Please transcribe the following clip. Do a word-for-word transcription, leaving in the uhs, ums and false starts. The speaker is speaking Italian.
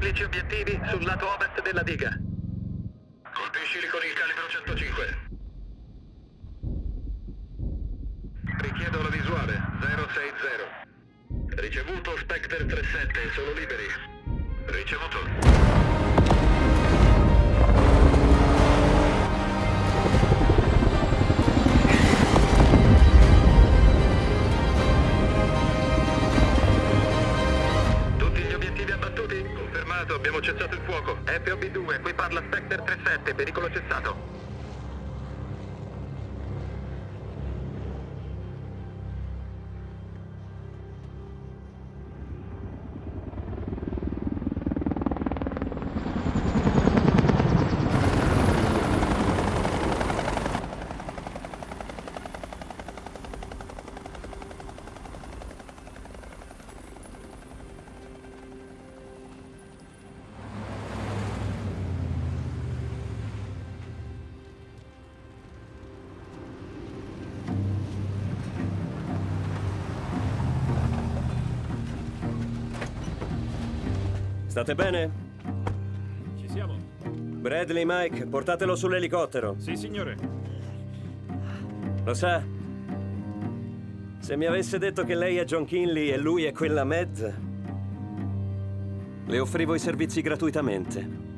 molteplici obiettivi sul lato ovest della diga. Colpiscili con il calibro centocinque. Richiedo la visuale, zero sei zero. Ricevuto Spectre trentasette, sono liberi. Ricevuto. Abbiamo cessato il fuoco. F O B due, qui parla Spectre trentasette, pericolo cessato. State bene? Ci siamo. Bradley, Mike, portatelo sull'elicottero. Sì, signore. Lo sa? Se mi avesse detto che lei è John Kinley e lui è quella Med, le offrivo i servizi gratuitamente.